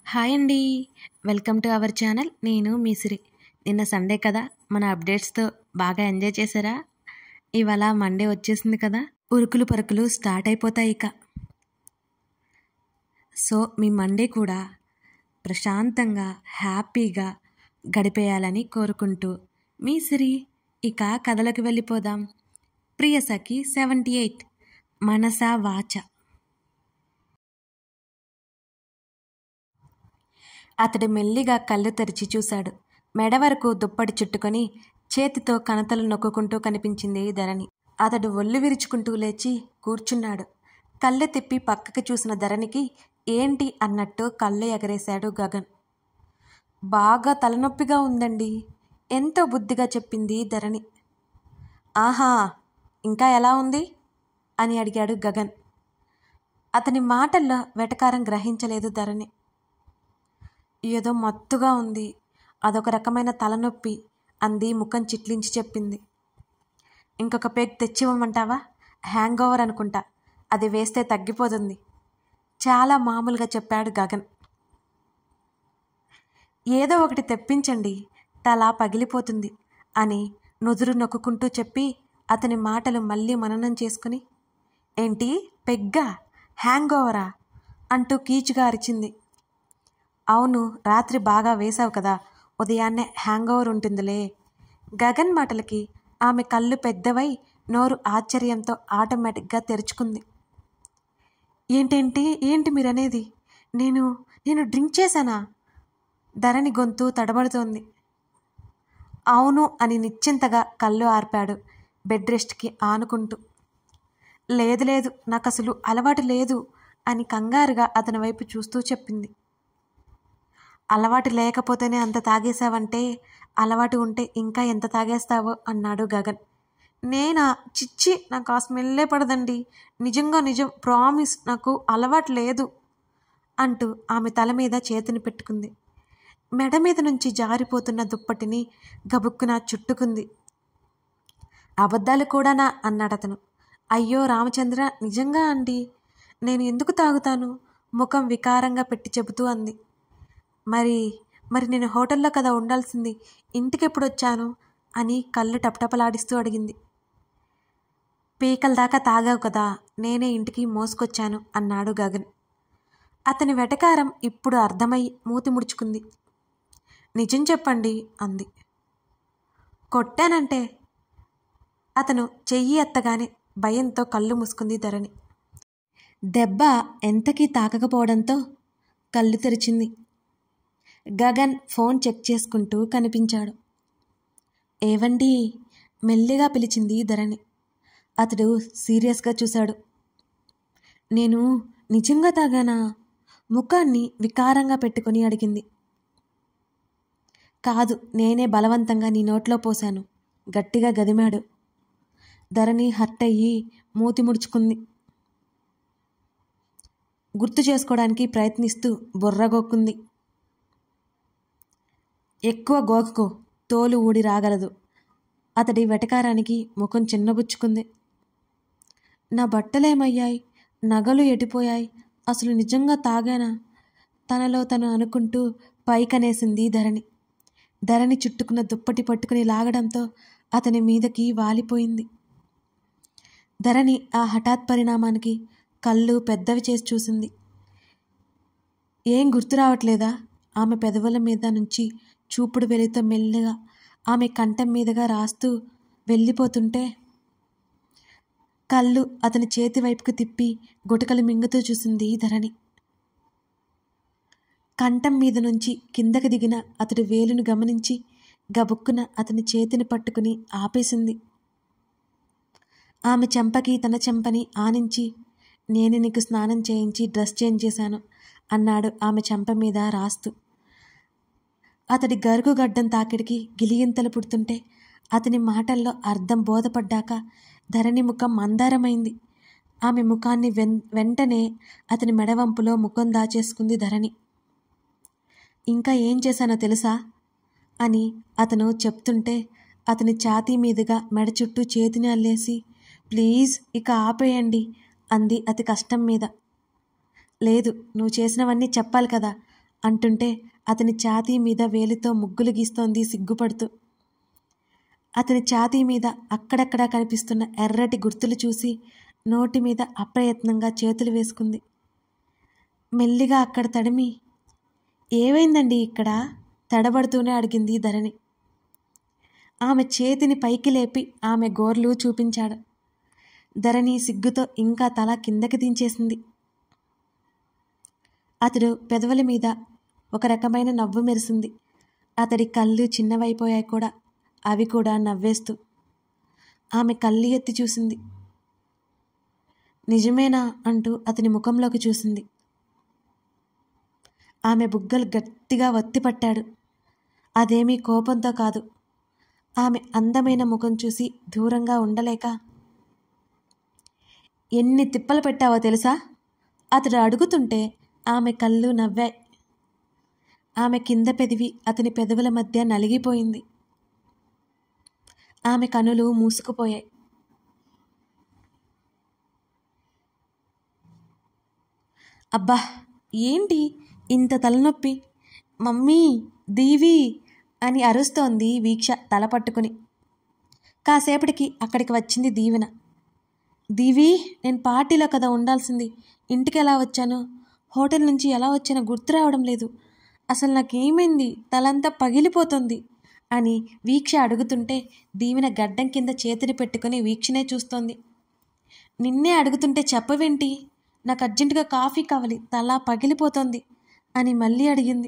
Hi అండి. Welcome to our channel. నేను మీ సిరి. నిన్న సండే కదా, మన అప్డేట్స్తో బాగా ఎంజాయ్ చేశారా? ఇవాళ మండే వచ్చేసింది కదా, ఉరుకులు పరుకులు స్టార్ట్ అయిపోతాయి ఇక. సో మీ మండే కూడా ప్రశాంతంగా హ్యాపీగా గడిపేయాలని కోరుకుంటూ మీ సిరి. ఇక కథలోకి వెళ్ళిపోదాం. ప్రియసఖి 78 మనసా వాచ. అతడు మెల్లిగా కళ్ళు తెరిచి చూశాడు. మెడ వరకు దుప్పటి చుట్టుకొని చేతితో కణతలు నొక్కుంటూ కనిపించింది ధరణి. అతడు ఒళ్ళు విరుచుకుంటూ లేచి కూర్చున్నాడు. కళ్ళు తిప్పి పక్కకి చూసిన ధరణికి ఏంటి అన్నట్టు కళ్ళు ఎగరేశాడు గగన్. బాగా తలనొప్పిగా ఉందండి, ఎంతో బుద్ధిగా చెప్పింది ధరణి. ఆహా, ఇంకా ఎలా ఉంది అని అడిగాడు గగన్. అతని మాటల్లో వెటకారం గ్రహించలేదు ధరణి. ఏదో మత్తుగా ఉంది, అదొక రకమైన తలనొప్పి అంది ముఖం చిట్లించి చెప్పింది. ఇంకొక పెగ్ తెచ్చివ్వమంటావా? హ్యాంగ్ ఓవర్ అనుకుంటా, అది వేస్తే తగ్గిపోతుంది చాలా మామూలుగా చెప్పాడు గగన్. ఏదో ఒకటి తెప్పించండి, తల పగిలిపోతుంది అని నుదురు నొక్కుంటూ చెప్పి అతని మాటలు మళ్ళీ మననం చేసుకుని, ఏంటి పెగ్గా, హ్యాంగ్ ఓవరా అంటూ కీచుగా అరిచింది. అవును, రాత్రి బాగా వేశావు కదా, ఉదయాన్నే హ్యాంగ్ ఓవర్ ఉంటుందిలే. గగన్ మాటలకి ఆమె కళ్ళు పెద్దవై నోరు ఆశ్చర్యంతో ఆటోమేటిక్గా తెరుచుకుంది. ఏంటి మీరనేది? నేను డ్రింక్ చేశానా? ధరణి గొంతు తడబడుతోంది. అవును అని నిశ్చింతగా కళ్ళు ఆర్పాడు బెడ్ రెస్ట్కి ఆనుకుంటూ. లేదు నాకు అసలు అలవాటు లేదు అని కంగారుగా అతని వైపు చూస్తూ చెప్పింది. అలవాటు లేకపోతేనే అంత తాగేశావంటే, అలవాటు ఉంటే ఇంకా ఎంత తాగేస్తావో అన్నాడు గగన్. నేనా? చిచ్చి, నాకు ఆ స్మెల్లే పడదండి, నిజం ప్రామిస్, నాకు అలవాటు లేదు అంటూ ఆమె తల మీద చేతిని పెట్టుకుంది. మెడ మీద నుంచి జారిపోతున్న దుప్పటిని గబుక్కున చుట్టుకుంది. అబద్ధాలు కూడానా అన్నాడతను. అయ్యో రామచంద్ర, నిజంగా అండి, నేను ఎందుకు తాగుతాను? ముఖం వికారంగా పెట్టి చెబుతూ అంది. మరి నేను హోటల్లో కదా ఉండాల్సింది, ఇంటికెప్పుడొచ్చాను అని కళ్ళు టపటపలాడిస్తూ అడిగింది. పీకల దాకా తాగావు కదా, నేనే ఇంటికి మోసుకొచ్చాను అన్నాడు గగన్. అతని వెటకారం ఇప్పుడు అర్థమై మూతి ముడుచుకుంది. నిజం చెప్పండి అంది. కొట్టానంటే అతను చెయ్యి ఎత్తగానే భయంతో కళ్ళు మూసుకుంది ధరణి. దెబ్బ ఎంతకీ తాకకపోవడంతో కళ్ళు తెరిచింది. గగన్ ఫోన్ చెక్ చేసుకుంటూ కనిపించాడు. ఏవండి మెల్లిగా పిలిచింది ధరణి. అతడు సీరియస్గా చూశాడు. నేను నిజంగా తాగానా? ముఖాన్ని వికారంగా పెట్టుకుని అడిగింది. కాదు, నేనే బలవంతంగా నీ నోట్లో పోశాను, గట్టిగా గదిమాడు. ధరణి హర్ట్ అయ్యి మూతి ముడుచుకుంది. గుర్తు చేసుకోవడానికి ప్రయత్నిస్తూ బొర్రగొక్కుంది. ఎక్కువ గోకకో, తోలు ఊడి రాగలదు. అతడి వెటకారానికి ముఖం చిన్నబుచ్చుకుంది. నా బట్టలేమయ్యాయి, నగలు ఎడిపోయాయి, అసలు నిజంగా తాగానా? తనలో తను అనుకుంటూ పైకనేసింది ధరణి. ధరణి చుట్టుకున్న దుప్పటి పట్టుకుని లాగడంతో అతని మీదకి వాలిపోయింది. ధరణి ఆ హఠాత్ పరిణామానికి కళ్ళు పెద్దవి చేసి చూసింది. ఏం గుర్తు రావట్లేదా? ఆమె పెదవుల మీద నుంచి చూపుడు వెలితో మెల్లగా ఆమె కంఠం మీదుగా రాస్తూ వెళ్ళిపోతుంటే కళ్ళు అతని చేతి వైపుకు తిప్పి గుటకలు మింగుతూ చూసింది ధరణి. కంఠం మీద నుంచి కిందకి దిగిన అతడి వేలును గమనించి గబుక్కున అతని చేతిని పట్టుకుని ఆపేసింది. ఆమె చెంపకి తన చెంపని ఆనించి, నేను నీకు స్నానం చేయించి డ్రెస్ చేంజ్ చేశాను అన్నాడు ఆమె చెంప మీద రాస్తూ. అతడి గరుగు గడ్డం తాకిడికి గిలిగింతలు పుడుతుంటే అతని మాటల్లో అర్థం బోధపడ్డాక ధరణి ముఖం మందారమైంది. ఆమె ముఖాన్ని వెంటనే అతని మెడవంపులో ముఖం దాచేసుకుంది ధరణి. ఇంకా ఏం చేశానో తెలుసా అని అతను చెప్తుంటే అతని ఛాతీ మీదుగా మెడ చుట్టూ చేతిని అల్లేసి, ప్లీజ్ ఇక ఆపేయండి అంది అతి కష్టం మీద. లేదు, నువ్వు చేసినవన్నీ చెప్పాలి కదా అంటుంటే అతని ఛాతీ మీద వేలితో ముగ్గులు గీస్తోంది సిగ్గుపడుతూ. అతని ఛాతీ మీద అక్కడక్కడా కనిపిస్తున్న ఎర్రటి గుర్తులు చూసి నోటి మీద అప్రయత్నంగా చేతులు వేసుకుంది. మెల్లిగా అక్కడ తడిమి, ఏమైందండి ఇక్కడ? తడబడుతూనే అడిగింది ధరణి. ఆమె చేతిని పైకి లేపి ఆమె గోర్లు చూపించాడు. ధరణి సిగ్గుతో ఇంకా తల కిందకి దించేసింది. అతడు పెదవుల మీద ఒక రకమైన నవ్వు మెరిసింది. అతడి కళ్ళు చిన్నవైపోయాయి కూడా, అవి కూడా నవ్వేస్తూ. ఆమె కళ్ళు ఎత్తి చూసింది. నిజమేనా అంటూ అతని ముఖంలోకి చూసింది. ఆమె బుగ్గలు గట్టిగా ఒత్తిపట్టాడు. అదేమీ కోపంతో కాదు. ఆమె అందమైన ముఖం చూసి దూరంగా ఉండలేక, ఎన్ని తిప్పలు పెట్టావో తెలుసా? అతడు అడుగుతుంటే ఆమె కళ్ళు నవ్వాయి. ఆమె కింద పెదివి అతని పెదవుల మధ్య నలిగిపోయింది. ఆమె కనులు మూసుకుపోయాయి. అబ్బా, ఏంటి ఇంత తలనొప్పి? మమ్మీ, దీవి అని అరుస్తోంది వీక్ష తల పట్టుకుని. కాసేపటికి అక్కడికి వచ్చింది దీవెన. దీవి, నేను పార్టీలో కదా ఉండాల్సింది, ఇంటికి ఎలా వచ్చాను? హోటల్ నుంచి ఎలా వచ్చానో గుర్తు రావడం లేదు. అసలు నాకేమైంది? తలంతా పగిలిపోతుంది అని వీక్ష అడుగుతుంటే దీవెన గడ్డం కింద చేతిని పెట్టుకుని వీక్షనే చూస్తోంది. నిన్నే అడుగుతుంటే చెప్పవేంటి? నాకు అర్జెంటుగా కాఫీ కావాలి, తల పగిలిపోతోంది అని మళ్ళీ అడిగింది.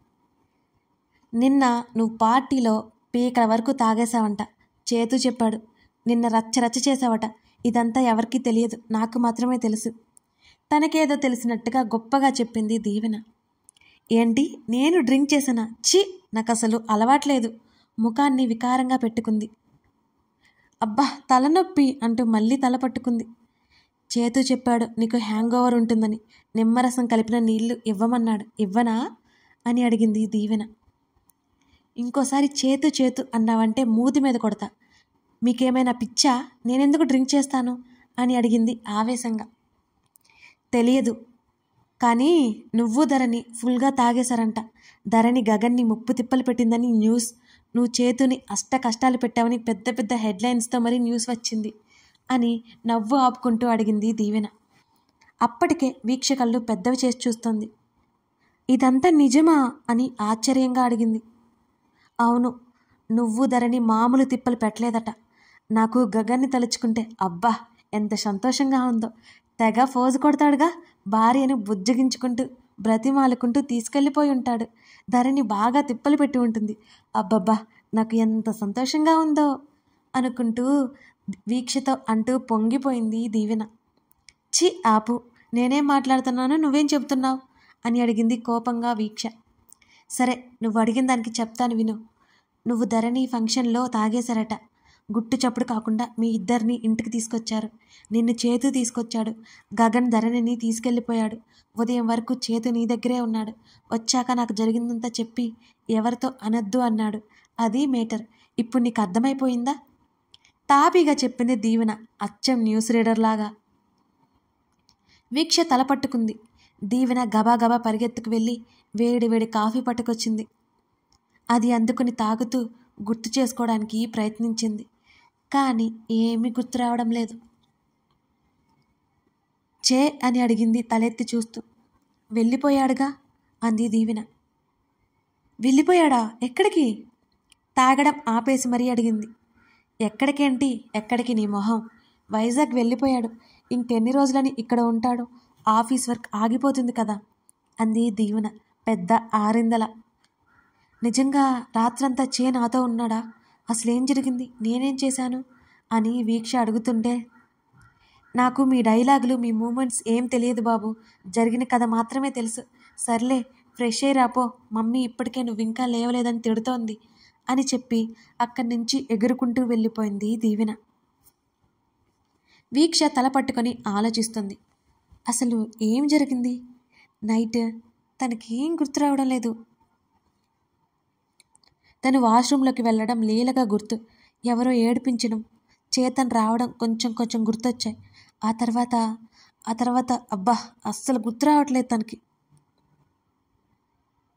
నిన్న నువ్వు పార్టీలో పీకల వరకు తాగేశావంట, చేతు చెప్పాడు. నిన్న రచ్చ చేసావట. ఇదంతా ఎవరికీ తెలియదు, నాకు మాత్రమే తెలుసు. తనకేదో తెలిసినట్టుగా గొప్పగా చెప్పింది దీవెన. ఏంటి, నేను డ్రింక్ చేశానా? ఛీ, నాకు అసలు అలవాట్లేదు. ముఖాన్ని వికారంగా పెట్టుకుంది. అబ్బా, తలనొప్పి అంటూ మళ్ళీ తల పట్టుకుంది. చేతు చెప్పాడు నీకు హ్యాంగ్ ఓవర్ ఉంటుందని, నిమ్మరసం కలిపిన నీళ్లు ఇవ్వమన్నాడు. ఇవ్వనా అని అడిగింది దీవెన. ఇంకోసారి చేతు అన్నావంటే మూతి మీద కొడతా. మీకేమైనా పిచ్చా? నేనెందుకు డ్రింక్ చేస్తాను అని అడిగింది ఆవేశంగా. తెలియదు, కానీ నువ్వు ధరణి ఫుల్గా తాగేశారంట. ధరణి గగన్ని ముప్పు తిప్పలు పెట్టిందని న్యూస్. నువ్వు చేతుని అష్ట కష్టాలు పెట్టావని పెద్ద పెద్ద హెడ్లైన్స్తో మరీ న్యూస్ వచ్చింది అని నవ్వు ఆపుకుంటూ అడిగింది దీవెన. అప్పటికే వీక్షకళ్ళు పెద్దవి చేసి చూస్తోంది. ఇదంతా నిజమా అని ఆశ్చర్యంగా అడిగింది. అవును, నువ్వు ధరణి మామూలు తిప్పలు పెట్టలేదట. నాకు గగన్ని తలుచుకుంటే అబ్బా ఎంత సంతోషంగా ఉందో. తెగ ఫోజు కొడతాడుగా, భార్యను బుజ్జగించుకుంటూ బ్రతిమాలుకుంటూ తీసుకెళ్ళిపోయి ఉంటాడు. ధరణి బాగా తిప్పలు పెట్టి ఉంటుంది. అబ్బబ్బా, నాకు ఎంత సంతోషంగా ఉందో అనుకుంటూ వీక్షతో అంటూ పొంగిపోయింది దీవెన. ఛీ, ఆపు, నేనేం మాట్లాడుతున్నానో నువ్వేం చెబుతున్నావు అని అడిగింది కోపంగా వీక్ష. సరే, నువ్వు అడిగిన దానికి చెప్తాను విను. నువ్వు ధరణి ఫంక్షన్లో తాగేశారట. గుట్టు చప్పుడు కాకుండా మీ ఇద్దరిని ఇంటికి తీసుకొచ్చారు. నిన్ను చేతు తీసుకొచ్చాడు. గగన్ ధరణిని తీసుకెళ్ళిపోయాడు. ఉదయం వరకు చేతు నీ దగ్గరే ఉన్నాడు. వచ్చాక నాకు జరిగిందంతా చెప్పి ఎవరితో అనొద్దు అన్నాడు. అది మేటర్. ఇప్పుడు నీకు అర్థమైపోయిందా? తాపీగా చెప్పింది దీవెన, అచ్చం న్యూస్ రీడర్ లాగా. వీక్ష తల పట్టుకుంది. దీవెన గబాగబా పరిగెత్తుకు వెళ్ళి వేడి వేడి కాఫీ పట్టుకొచ్చింది. అది అందుకుని తాగుతూ గుర్తు చేసుకోవడానికి ప్రయత్నించింది. కానీ ఏమీ గుర్తు రావడం లేదు. చే అని అడిగింది తలెత్తి చూస్తూ. వెళ్ళిపోయాడుగా అంది దీవెన. వెళ్ళిపోయాడా? ఎక్కడికి? తాగడం ఆపేసి మరీ అడిగింది. ఎక్కడికేంటి? ఎక్కడికి నీ మొహం. వైజాగ్ వెళ్ళిపోయాడు. ఇంకెన్ని రోజులని ఇక్కడ ఉంటాడు? ఆఫీస్ వర్క్ ఆగిపోతుంది కదా అంది దీవెన పెద్ద ఆరిందల. నిజంగా రాత్రంతా చే నాతో ఉన్నాడా? అసలేం జరిగింది? నేనేం చేశాను అని వీక్ష అడుగుతుంటే, నాకు మీ డైలాగులు మీ మూమెంట్స్ ఏం తెలియదు బాబు, జరిగిన కథ మాత్రమే తెలుసు. సర్లే, ఫ్రెష్ అయ్యి రాపో, మమ్మీ ఇప్పటికే నువ్వు ఇంకా లేవలేదని తిడుతోంది అని చెప్పి అక్కడి నుంచి ఎగురుకుంటూ వెళ్ళిపోయింది దీవెన. వీక్ష తల పట్టుకొని ఆలోచిస్తుంది. అసలు ఏం జరిగింది నైట్? తనకేం గుర్తు రావడం లేదు. తను వాష్రూమ్లోకి వెళ్ళడం లీలగా గుర్తు. ఎవరో ఏడిపించడం, చేతన్ రావడం కొంచెం కొంచెం గుర్తొచ్చాయి. ఆ తర్వాత అబ్బా అస్సలు గుర్తు రావట్లేదు తనకి.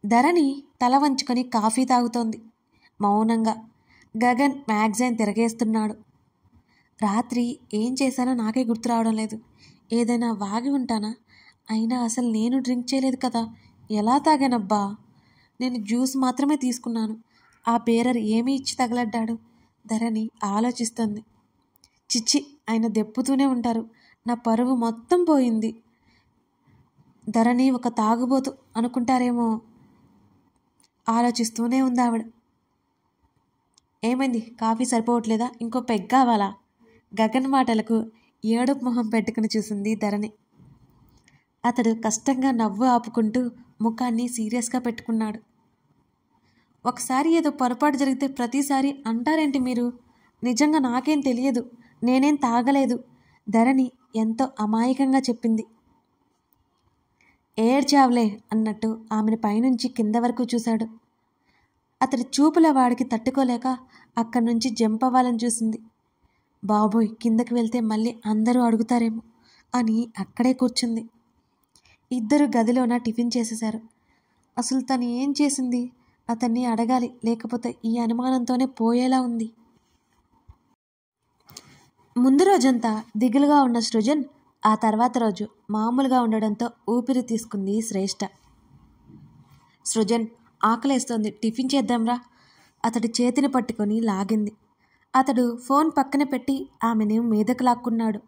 ధరణి తల వంచుకొని కాఫీ తాగుతోంది మౌనంగా. గగన్ మ్యాగజైన్ తిరగేస్తున్నాడు. రాత్రి ఏం చేశానో నాకే గుర్తు రావడం లేదు. ఏదైనా వాగి ఉంటానా? అయినా అసలు నేను డ్రింక్ చేయలేదు కదా, ఎలా తాగానబ్బా? నేను జ్యూస్ మాత్రమే తీసుకున్నాను. ఆ బేరర్ ఏమీ ఇచ్చి తగలడ్డాడు? ధరణి ఆలోచిస్తుంది. చిచ్చి, ఆయన దెప్పుతూనే ఉంటారు. నా పరువు మొత్తం పోయింది. ధరణి ఒక తాగుబోతు అనుకుంటారేమో. ఆలోచిస్తూనే ఉంది ఆవిడ. ఏమైంది, కాఫీ సరిపోవట్లేదా? ఇంకో పెగ్ కావాలా? గగన్ మాటలకు ఏడుపు మొహం పెట్టుకుని చూసింది ధరణి. అతడు కష్టంగా నవ్వు ఆపుకుంటూ ముఖాన్ని సీరియస్గా పెట్టుకున్నాడు. ఒకసారి ఏదో పొరపాటు జరిగితే ప్రతిసారి అంటారేంటి మీరు? నిజంగా నాకేం తెలియదు, నేనేం తాగలేదు. ధరణి ఎంతో అమాయకంగా చెప్పింది. ఏడ్చావులే అన్నట్టు ఆమెను పైనుంచి కింద వరకు చూశాడు. అతడి చూపుల వాడికి తట్టుకోలేక అక్కడి నుంచి జంప్ అవ్వాలని చూసింది. బాబోయ్, కిందకి వెళ్తే మళ్ళీ అందరూ అడుగుతారేమో అని అక్కడే కూర్చుంది. ఇద్దరు గదిలోన టిఫిన్ చేసేశారు. అసలు తను ఏం చేసింది? అతన్ని అడగాలి, లేకపోతే ఈ అనుమానంతోనే పోయేలా ఉంది. ముందు రోజంతా దిగులుగా ఉన్న సృజన్ ఆ తర్వాత రోజు మామూలుగా ఉండడంతో ఊపిరి తీసుకుంది శ్రేష్ఠ. సృజన్, ఆకలేస్తోంది, టిఫిన్ చేద్దాంరా. అతడి చేతిని పట్టుకొని లాగింది. అతడు ఫోన్ పక్కన పెట్టి ఆమెను మీదకు లాక్కున్నాడు.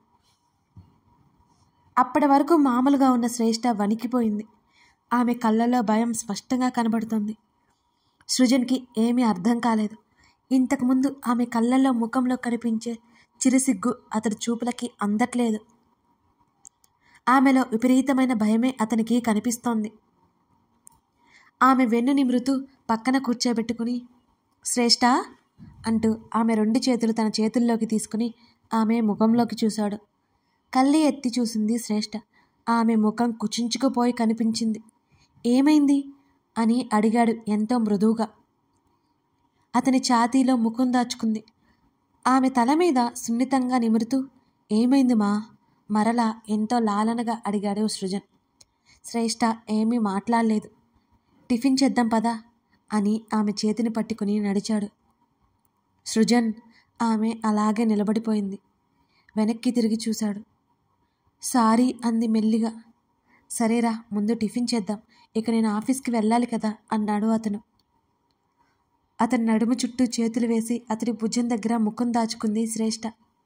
అప్పటి వరకు మామూలుగా ఉన్న శ్రేష్ఠ వణికిపోయింది. ఆమె కళ్ళల్లో భయం స్పష్టంగా కనబడుతోంది. సృజన్కి ఏమీ అర్థం కాలేదు. ఇంతకుముందు ఆమె కళ్ళల్లో ముఖంలో కనిపించే చిరుసిగ్గు అతడి చూపులకి అందట్లేదు. ఆమెలో విపరీతమైన భయమే అతనికి కనిపిస్తోంది. ఆమె వెన్ను నిమురుతూ పక్కన కూర్చోబెట్టుకుని, శ్రేష్ఠ అంటూ ఆమె 2 చేతులు తన చేతుల్లోకి తీసుకుని ఆమె ముఖంలోకి చూశాడు. కళ్ళి ఎత్తి చూసింది శ్రేష్ఠ. ఆమె ముఖం కుచించుకుపోయి కనిపించింది. ఏమైంది అని అడిగాడు ఎంతో మృదువుగా. అతని ఛాతీలో ముఖం దాచుకుంది. ఆమె తల మీద సున్నితంగా నిమురుతూ, ఏమైంది మా? మరలా ఎంతో లాలనగా అడిగాడు సృజన్. శ్రేష్ఠ ఏమీ మాట్లాడలేదు. టిఫిన్ చేద్దాం పదా అని ఆమె చేతిని పట్టుకుని నడిచాడు. సృజన్, ఆమె అలాగే నిలబడిపోయింది. వెనక్కి తిరిగి చూశాడు. సారీ అంది మెల్లిగా. సరేరా, ముందు టిఫిన్ చేద్దాం, ఇక నేను ఆఫీస్కి వెళ్ళాలి కదా అన్నాడు అతను. అతని నడుము చుట్టూ చేతులు వేసి అతడి భుజం దగ్గర ముఖం దాచుకుంది శ్రేష్ఠ.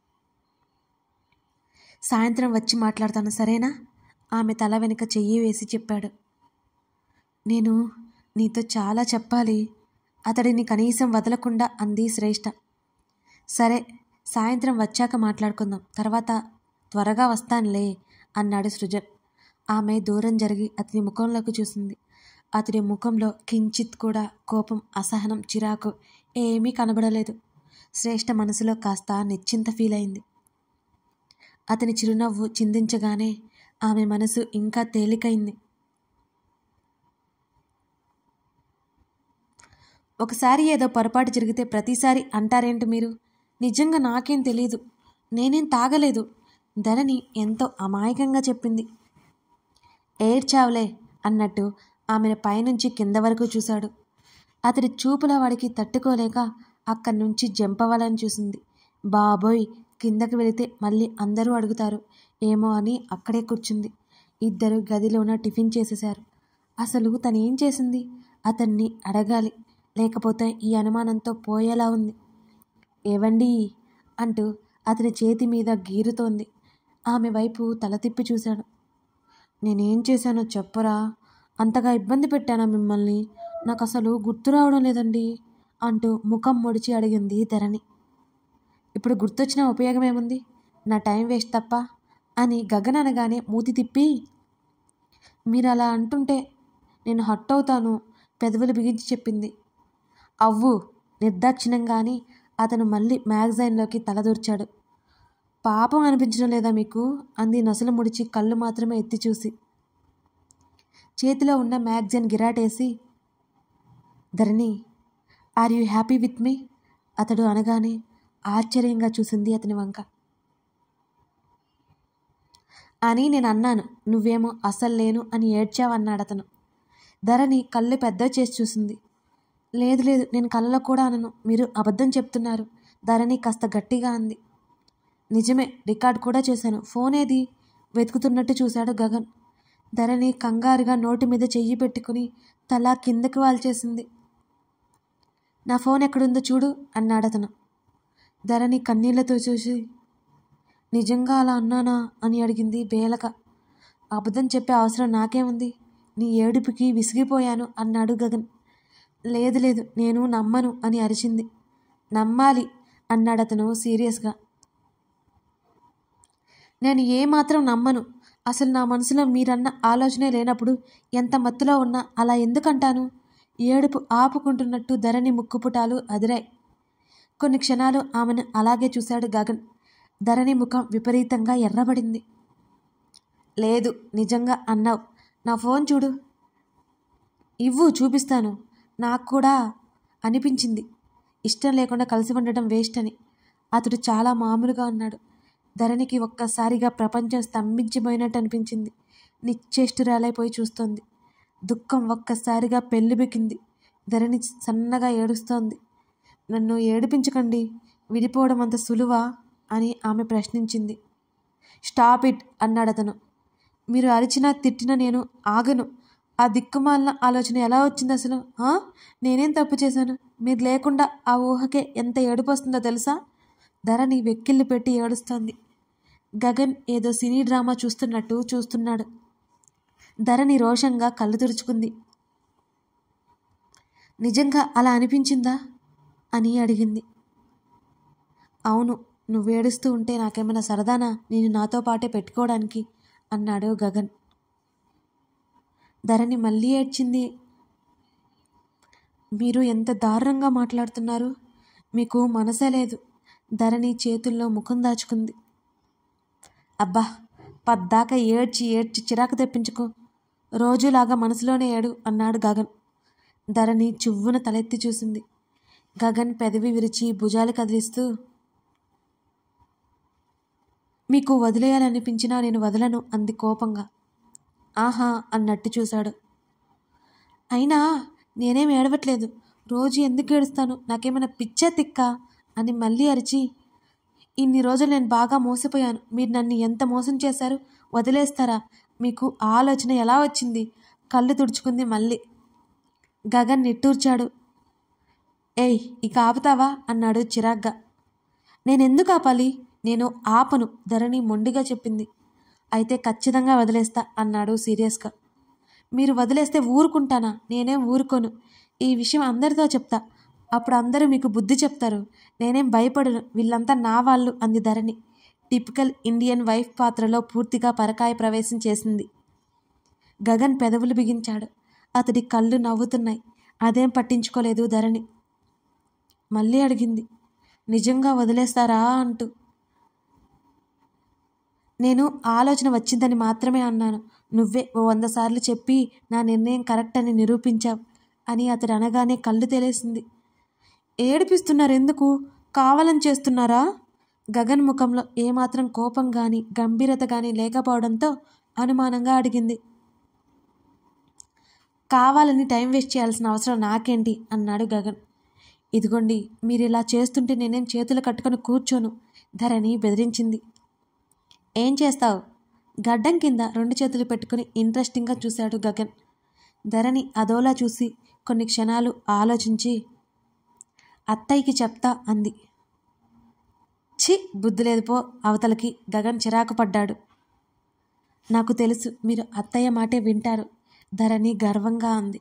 సాయంత్రం వచ్చి మాట్లాడతాను, సరేనా? ఆమె తల వెనుక చెయ్యి వేసి చెప్పాడు. నేను నీతో చాలా చెప్పాలి, అతడిని కనీసం వదలకుండా అంది శ్రేష్ఠ. సరే, సాయంత్రం వచ్చాక మాట్లాడుకుందాం, తర్వాత త్వరగా వస్తానులే అన్నాడు సృజన్. ఆమె దూరం జరిగి అతని ముఖంలోకి చూసింది. అతడి ముఖంలో కించిత్ కూడా కోపం, అసహనం, చిరాకు ఏమీ కనబడలేదు. శ్రేష్ఠ మనసులో కాస్త నిశ్చింత ఫీల్ అయింది. అతని చిరునవ్వు చిందించగానే ఆమె మనసు ఇంకా తేలికైంది. ఒకసారి ఏదో పొరపాటు జరిగితే ప్రతిసారి అంటారేంటి మీరు? నిజంగా నాకేం తెలీదు, నేనేం తాగలేదు. ధరణి ఎంతో అమాయకంగా చెప్పింది. ఏడ్చావులే అన్నట్టు ఆమెను పైనుంచి కింద వరకు చూశాడు. అతడి చూపుల వాడికి తట్టుకోలేక అక్కడి నుంచి జంపవాలని చూసింది. బాబోయ్, కిందకి వెళితే మళ్ళీ అందరూ అడుగుతారు ఏమో అని అక్కడే కూర్చుంది. ఇద్దరు గదిలోన టిఫిన్ చేసేశారు. అసలు తనేం చేసింది? అతన్ని అడగాలి, లేకపోతే ఈ అనుమానంతో పోయేలా ఉంది. ఏవండి అంటూ అతని చేతి మీద గీరుతోంది. ఆమె వైపు తల తిప్పి చూశాడు. నేనేం చేశానో చెప్పరా? అంతగా ఇబ్బంది పెట్టానా మిమ్మల్ని? నాకు అసలు గుర్తు రావడం లేదండి అంటూ ముఖం ముడిచి అడిగింది ధరణి. ఇప్పుడు గుర్తొచ్చిన ఉపయోగం ఏముంది? నా టైం వేస్ట్ తప్ప అని గగన్ అనగానే మూతి తిప్పి, మీరు అలా అంటుంటే నేను హర్ట్ అవుతాను పెదవులు బిగించి చెప్పింది. అవ్వు నిర్దాక్షిణ్యంగాని అతను మళ్ళీ మ్యాగజైన్లోకి తలదూర్చాడు. పాపం అనిపించడం లేదా మీకు అంది నొసలు ముడిచి కళ్ళు మాత్రమే ఎత్తి చూసి. చేతిలో ఉన్న మ్యాగజైన్ గిరాటేసి, Dharani, are you happy with me అతడు అనగానే ఆశ్చర్యంగా చూసింది అతని వంక. అని నేను అన్నాను, నువ్వేమో అసలు లేను అని ఏడ్చావన్నాడు అతను. ధరణి కళ్ళు పెద్దవి చేసి చూసింది. లేదు లేదు, నేను కళ్ళలో కూడా అనను, మీరు అబద్ధం చెప్తున్నారు. ధరణి కాస్త గట్టిగా అంది. నిజమే, రికార్డ్ కూడా చేశాను. ఫోన్ ఏది వెతుకుతున్నట్టు చూశాడు గగన్. ధరణి కంగారుగా నోటి మీద చెయ్యి పెట్టుకుని తల కిందకి వాల్చేసింది. నా ఫోన్ ఎక్కడుందో చూడు అన్నాడతను. ధరణి కన్నీళ్లతో చూసి నిజంగా అలా అన్నానా అని అడిగింది బేలక. అబద్ధం చెప్పే అవసరం నాకేముంది, నీ ఏడుపుకి విసిగిపోయాను అన్నాడు గగన్. లేదు లేదు, నేను నమ్మను అని అరిచింది. నమ్మాలి అన్నాడతను సీరియస్గా. నేను ఏమాత్రం నమ్మను. అసలు నా మనసులో మీరన్న ఆలోచనే లేనప్పుడు ఎంత మత్తులో ఉన్నా అలా ఎందుకంటాను? ఏడుపు ఆపుకుంటున్నట్టు ధరణి ముక్కుపుటాలు అదిరాయి. కొన్ని క్షణాలు ఆమెను అలాగే చూశాడు గగన్. ధరణి ముఖం విపరీతంగా ఎర్రబడింది. లేదు, నిజంగా అన్నావు. నా ఫోన్ చూడు. ఇవ్వు, చూపిస్తాను. నాకు కూడా అనిపించింది ఇష్టం లేకుండా కలిసి ఉండటం వేస్ట్ అని. అతడు చాలా మామూలుగా అన్నాడు. ధరణికి ఒక్కసారిగా ప్రపంచం స్తంభించిపోయినట్టు అనిపించింది. నిశ్చేష్టురాలైపోయి చూస్తోంది. దుఃఖం ఒక్కసారిగా పెళ్ళిబికింది. ధరణి సన్నగా ఏడుస్తోంది. నన్ను ఏడిపించకండి, విడిపోవడం అంత సులువా అని ఆమె ప్రశ్నించింది. స్టాప్ ఇట్ అన్నాడతను. మీరు అరిచినా తిట్టినా నేను ఆగను. ఆ దిక్కుమాలిన ఆలోచన ఎలా వచ్చింది అసలు? నేనేం తప్పు చేశాను? మీరు లేకుండా ఆ ఊహకే ఎంత ఏడుపు వస్తుందో తెలుసా? ధరణి వెక్కిళ్ళు పెట్టి ఏడుస్తోంది. గగన్ ఏదో సినీ డ్రామా చూస్తున్నట్టు చూస్తున్నాడు. ధరణి రోషంగా కళ్ళు తుడుచుకుంది. నిజంగా అలా అనిపించిందా అని అడిగింది. అవును, నువ్వేడుస్తూ ఉంటే నాకేమైనా సరదానా నేను నాతో పాటే పెట్టుకోవడానికి అన్నాడు గగన్. ధరణి మళ్ళీ ఏడ్చింది. మీరు ఎంత దారుణంగా మాట్లాడుతున్నారు, మీకు మనసే లేదు. ధరణి చేతుల్లో ముఖం దాచుకుంది. అబ్బా, పద్దాకా ఏడ్చి ఏడ్చి చిరాకు తెప్పించుకో, రోజులాగా మనసులోనే ఏడు అన్నాడు గగన్. ధరణి చువ్వున తలెత్తి చూసింది. గగన్ పెదవి విరిచి భుజాలు కదిలిస్తూ, మీకు వదిలేయాలనిపించినా నేను వదలను అంది కోపంగా. ఆహా అన్నట్టు చూశాడు. అయినా నేనేం ఏడవట్లేదు. రోజు ఎందుకు ఏడుస్తాను? నాకేమైనా పిచ్చా తిక్కా అని మళ్ళీ అరిచి, ఇన్ని రోజులు నేను బాగా మోసపోయాను. మీరు నన్ను ఎంత మోసం చేశారు? వదిలేస్తారా? మీకు ఆలోచన ఎలా వచ్చింది? కళ్ళు తుడుచుకుంది మళ్ళీ. గగన్ నిట్టూర్చాడు. ఏయ్, ఇక ఆపుతావా అన్నాడు చిరాగ్గా. నేనెందుకు ఆపాలి? నేను ఆపను, ధరణి మొండిగా చెప్పింది. అయితే ఖచ్చితంగా వదిలేస్తా అన్నాడు సీరియస్గా. మీరు వదిలేస్తే ఊరుకుంటానా? నేనేం ఊరుకోను. ఈ విషయం అందరితో చెప్తా, అప్పుడు అందరూ మీకు బుద్ధి చెప్తారు. నేనేం భయపడను, వీళ్ళంతా నా వాళ్ళు అంది ధరణి. టిపికల్ ఇండియన్ వైఫ్ పాత్రలో పూర్తిగా పరకాయ ప్రవేశం చేసింది. గగన్ పెదవులు బిగించాడు. అతడి కళ్ళు నవ్వుతున్నాయి. అదేం పట్టించుకోలేదు ధరణి. మళ్ళీ అడిగింది, నిజంగా వదిలేస్తారా అంటూ. నేను ఆలోచన వచ్చిందని మాత్రమే అన్నాను. నువ్వే 100 సార్లు చెప్పి నా నిర్ణయం కరెక్ట్ అని నిరూపించావు అని అతడు అనగానే కళ్ళు తెలిసింది. ఏడిపిస్తున్నారు ఎందుకు? కావాలని చేస్తున్నారా? గగన్ ముఖంలో ఏమాత్రం కోపం కానీ గంభీరత కానీ లేకపోవడంతో అనుమానంగా అడిగింది. కావాలని టైం వేస్ట్ చేయాల్సిన అవసరం నాకేంటి అన్నాడు గగన్. ఇదిగోండి, మీరు ఇలా చేస్తుంటే నేనేం చేతులు కట్టుకొని కూర్చోను, ధరణి బెదిరించింది. ఏం చేస్తావు? గడ్డం కింద 2 చేతులు పెట్టుకుని ఇంట్రెస్టింగ్గా చూశాడు గగన్. ధరణి అదోలా చూసి కొన్ని క్షణాలు ఆలోచించి, అత్తయ్యకి చెప్తా అంది. ఛీ, బుద్ధి లేదు పో అవతలకి. గగన్ చిరాకు పడ్డాడు. నాకు తెలుసు, మీరు అత్తయ్య మాటే వింటారు, ధరణి గర్వంగా అంది.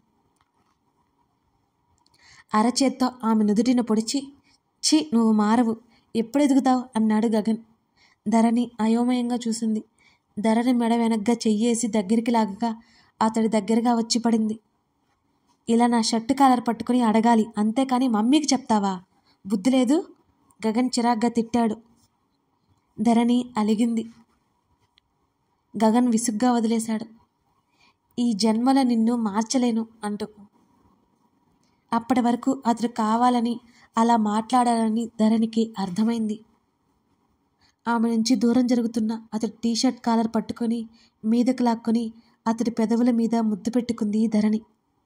అరచేత్తో ఆమె నుదుటిన పొడిచి, ఛీ, నువ్వు మారవు, ఎప్పుడు ఎదుగుతావు అన్నాడు గగన్. ధరణి అయోమయంగా చూసింది. ధరణి మెడ వెనగ్గా చెయ్యేసి దగ్గరికి లాగగా అతడి దగ్గరగా వచ్చి పడింది. ఇలా నా షర్టు కాలర్ పట్టుకుని అడగాలి, అంతేకాని మమ్మీకి చెప్తావా? బుద్ధి లేదు, గగన్ చిరాగ్గా తిట్టాడు. ధరణి అలిగింది. గగన్ విసుగ్గా వదిలేశాడు. ఈ జన్మల నిన్ను మార్చలేను అంటూ. అప్పటి వరకు అతడు కావాలని అలా మాట్లాడాలని ధరణికి అర్థమైంది. ఆమె నుంచి దూరం జరుగుతున్న అతడి టీషర్ట్ కాలర్ పట్టుకొని మీదకు లాక్కొని అతడి పెదవుల మీద ముద్దు పెట్టుకుంది ధరణి.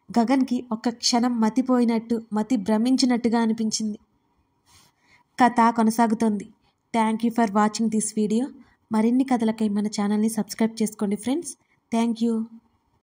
గగన్కి ఒక్క క్షణం మతి భ్రమించినట్టుగా అనిపించింది. కథ కొనసాగుతోంది. Thank you for watching this video. మరిన్ని కథలకై మన ఛానల్ని సబ్స్క్రైబ్ చేసుకోండి ఫ్రెండ్స్. Thank you.